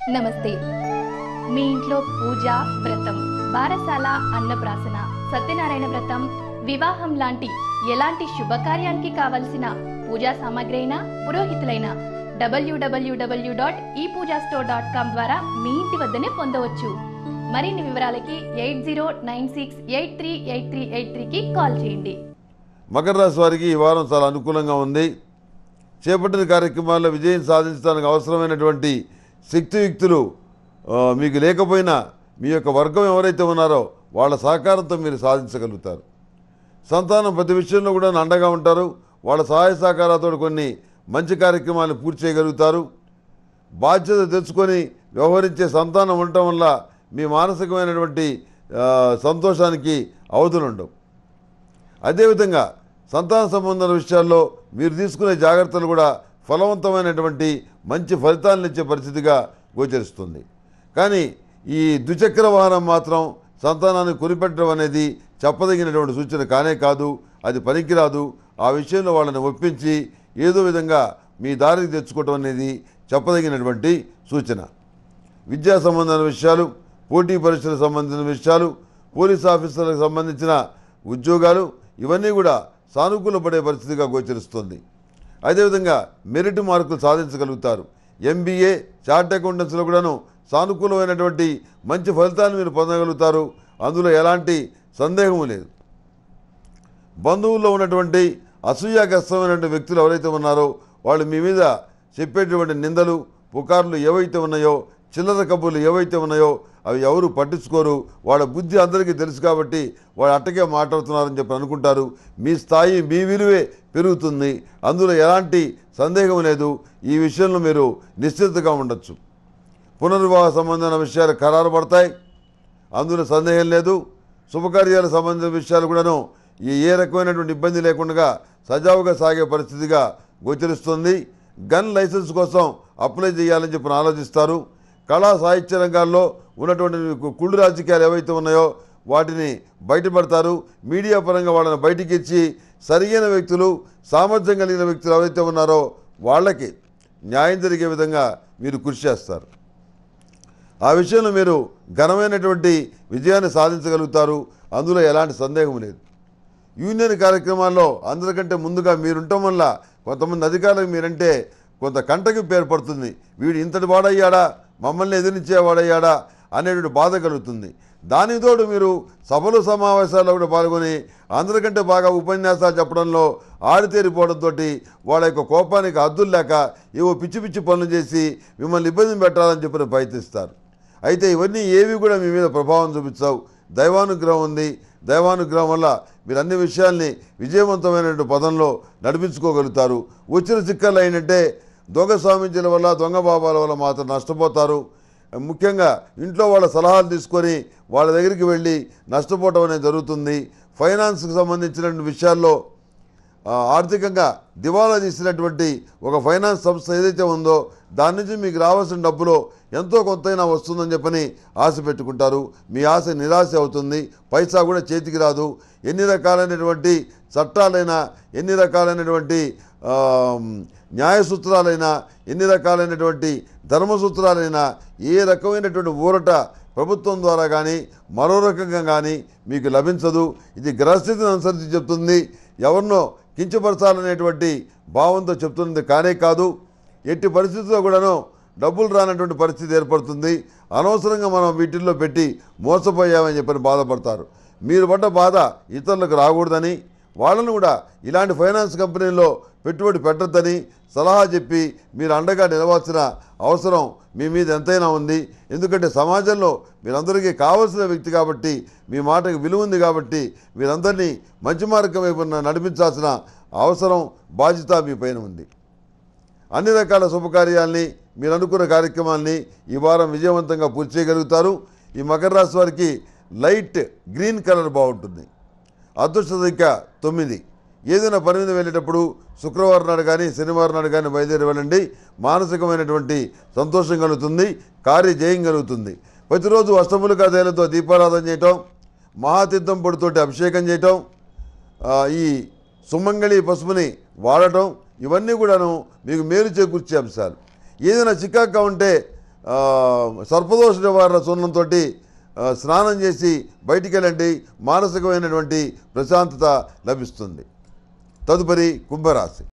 నమస్తే. మీ ఇంట్లో పూజ, వ్రతం, బారసాల, అన్నప్రాసన, సత్యనారాయణ వ్రతం, వివాహం లాంటి ఎలాంటి శుభకార్యానికి కావలసిన పూజా సామాగ్రి అయినా, పురోహితులైన www.epoojastore.com ద్వారా మీ ఇంటి వద్దనే పొందవచ్చు. మరిన్ని వివరాలకి 8096838383కి కాల్ చేయండి. మకర రాశి వారికి ఈ వారం చాలా అనుకూలంగా ఉంది. చేపట్టిన కార్యక్రమాల్లో విజయం సాధించడానికి అవసరమైనటువంటి శక్తియుక్తులు మీకు లేకపోయినా మీ యొక్క వర్గం ఎవరైతే ఉన్నారో వాళ్ళ సహకారంతో మీరు సాధించగలుగుతారు. సంతానం ప్రతి విషయంలో కూడా అండగా ఉంటారు. వాళ్ళ సహాయ సహకారాలతో కొన్ని మంచి కార్యక్రమాలను పూర్తి చేయగలుగుతారు. బాధ్యత తెచ్చుకొని వ్యవహరించే సంతానం ఉండటం వల్ల మీ మానసికమైనటువంటి సంతోషానికి అవధులుండవు. అదేవిధంగా సంతాన సంబంధాల విషయాల్లో మీరు తీసుకునే జాగ్రత్తలు కూడా ఫలవంతమైనటువంటి మంచి ఫలితాలను ఇచ్చే పరిస్థితిగా గోచరిస్తుంది. కానీ ఈ ద్విచక్ర వాహనం మాత్రం సంతానాన్ని కొనిపెట్టడం అనేది చెప్పదగినటువంటి సూచన కానే కాదు. అది పనికిరాదు. ఆ విషయంలో వాళ్ళని ఒప్పించి ఏదో విధంగా మీ దారికి తెచ్చుకోవటం అనేది చెప్పదగినటువంటి సూచన. విద్యా సంబంధమైన విషయాలు, పోటీ పరీక్షలకు సంబంధించిన విషయాలు, పోలీస్ ఆఫీసర్లకు సంబంధించిన ఉద్యోగాలు ఇవన్నీ కూడా సానుకూలపడే పరిస్థితిగా గోచరిస్తుంది. అదేవిధంగా మెరిట్ మార్కులు సాధించగలుగుతారు. ఎంబీఏ, చార్ట్ అకౌంటెన్సీలో కూడాను సానుకూలమైనటువంటి మంచి ఫలితాలు మీరు పొందగలుగుతారు. అందులో ఎలాంటి సందేహము లేదు. బంధువుల్లో ఉన్నటువంటి అసూయాగ్రస్తమైనటువంటి వ్యక్తులు ఎవరైతే ఉన్నారో వాళ్ళు మీ మీద చెప్పేటువంటి నిందలు, పుకార్లు ఏవైతే ఉన్నాయో, చిల్లర కబుర్లు ఏవైతే ఉన్నాయో అవి ఎవరు పట్టించుకోరు. వాళ్ళ బుద్ధి అందరికీ తెలుసు కాబట్టి వాళ్ళు అట్టకే మాట్లాడుతున్నారని చెప్పి అనుకుంటారు. మీ స్థాయి, మీ విలువే పెరుగుతుంది. అందులో ఎలాంటి సందేహం లేదు. ఈ విషయంలో మీరు నిశ్చితగా ఉండొచ్చు. పునర్వివాహ సంబంధమైన విషయాలు ఖరారు పడతాయి. అందులో సందేహం లేదు. శుభకార్యాలకు సంబంధించిన విషయాలు కూడాను ఏ రకమైనటువంటి ఇబ్బంది లేకుండా సజావుగా సాగే పరిస్థితిగా గోచరిస్తుంది. గన్ లైసెన్స్ కోసం అప్లై చేయాలని చెప్పి ఆలోచిస్తారు. కళా సాహిత్య రంగాల్లో ఉన్నటువంటి కుళ్ళు రాజకీయాలు ఏవైతే ఉన్నాయో వాటిని బయటపడతారు. మీడియా పరంగా వాళ్ళని బయటికి ఇచ్చి సరైన వ్యక్తులు, సామర్థ్యం కలిగిన వ్యక్తులు ఎవరైతే ఉన్నారో వాళ్ళకి న్యాయం జరిగే విధంగా మీరు కృషి చేస్తారు. ఆ విషయంలో మీరు ఘనమైనటువంటి విజయాన్ని సాధించగలుగుతారు. అందులో ఎలాంటి సందేహం లేదు. యూనియన్ కార్యక్రమాల్లో అందరికంటే ముందుగా మీరుండటం వల్ల కొంతమంది అధికారులకు మీరంటే కొంత కంటగింపు ఏర్పడుతుంది. వీడు ఇంతటి వాడయ్యాడా, మమ్మల్ని ఎదిరించేవాడయ్యాడా అనేటువంటి బాధ కలుగుతుంది. దానితోడు మీరు సభలు సమావేశాల్లో కూడా పాల్గొని అందరికంటే బాగా ఉపన్యాసాలు చెప్పడంలో ఆడితేరిపోవడంతో వాళ్ళ యొక్క కోపానికి హద్దులు లేక ఏవో పిచ్చి పిచ్చి పనులు చేసి మిమ్మల్ని ఇబ్బంది పెట్టాలని చెప్పి ప్రయత్నిస్తారు. అయితే ఇవన్నీ ఏవి కూడా మీ మీద ప్రభావం చూపించవు. దైవానుగ్రహం ఉంది. దైవానుగ్రహం వల్ల మీరు అన్ని విషయాల్ని విజయవంతమైనటువంటి పదంలో నడిపించుకోగలుగుతారు. వచ్చిన చిక్కలు అయినట్టే దొంగ స్వామీజీల వల్ల, దొంగ బాబాల వల్ల మాత్రం నష్టపోతారు. ముఖ్యంగా ఇంట్లో వాళ్ళ సలహాలు తీసుకొని వాళ్ళ దగ్గరికి వెళ్ళి నష్టపోవటం అనేది జరుగుతుంది. ఫైనాన్స్కి సంబంధించినటువంటి విషయాల్లో ఆర్థికంగా దివాలా తీసినటువంటి ఒక ఫైనాన్స్ సంస్థ ఏదైతే ఉందో దాని నుంచి మీకు రావాల్సిన డబ్బులో ఎంతో కొంతైనా వస్తుందని చెప్పని ఆశ పెట్టుకుంటారు. మీ ఆశ నిరాశ అవుతుంది. పైసా కూడా చేతికి రాదు. ఎన్ని రకాలైనటువంటి చట్టాలైనా, ఎన్ని రకాలైనటువంటి న్యాయసూత్రాలైనా, ఎన్ని రకాలైనటువంటి ధర్మసూత్రాలైనా ఏ రకమైనటువంటి ఊరట ప్రభుత్వం ద్వారా కానీ మరో రకంగా కానీ మీకు లభించదు. ఇది గ్రహస్థితిని అనుసరించి చెప్తుంది. ఎవరినో కించపరచాలనేటువంటి భావంతో చెప్తున్నది కానే కాదు. ఎట్టి పరిస్థితుల్లో కూడాను డబ్బులు రానటువంటి పరిస్థితి ఏర్పడుతుంది. అనవసరంగా మనం వీటిల్లో పెట్టి మోసపోయామని చెప్పని బాధపడతారు. మీరు పడ్డ బాధ ఇతరులకు రాకూడదని, వాళ్ళను కూడా ఇలాంటి ఫైనాన్స్ కంపెనీల్లో పెట్టుబడి పెట్టద్దని సలహా చెప్పి మీరు అండగా నిలవాల్సిన అవసరం మీ మీద ఎంతైనా ఉంది. ఎందుకంటే సమాజంలో మీరందరికీ కావలసిన వ్యక్తి కాబట్టి, మీ మాటకు విలువ ఉంది కాబట్టి మీరందరినీ మంచి మార్గం వైపు నడిపించాల్సిన అవసరం, బాధ్యత మీ పైన ఉంది. అన్ని రకాల శుభకార్యాల్ని, మీరు అనుకున్న కార్యక్రమాల్ని ఈ వారం విజయవంతంగా పూర్తి చేయగలుగుతారు. ఈ మకర రాశి వారికి లైట్ గ్రీన్ కలర్ బాగుంటుంది. అదృష్ట సంఖ్య 9. ఏదైనా పని మీద వెళ్ళేటప్పుడు శుక్రవారం నాడు కానీ, శనివారం నాడు కానీ బయలుదేరి వెళ్ళండి. మానసికమైనటువంటి సంతోషం కలుగుతుంది. కార్యజయం కలుగుతుంది. ప్రతిరోజు అష్టములుగా తైలంతో దీపారాధన చేయటం, మహాతీర్థం పొడితోటి అభిషేకం చేయటం, ఈ సుమంగళి పసుపుని వాడటం, ఇవన్నీ కూడాను మీకు మేలు చేకూర్చే అంశాలు. ఏదైనా చికాగ్గా ఉంటే సర్పదోష నివారణ చూర్ణంతో స్నానం చేసి బయటికి వెళ్ళండి. మానసికమైనటువంటి ప్రశాంతత లభిస్తుంది. తదుపరి కుంభరాశి.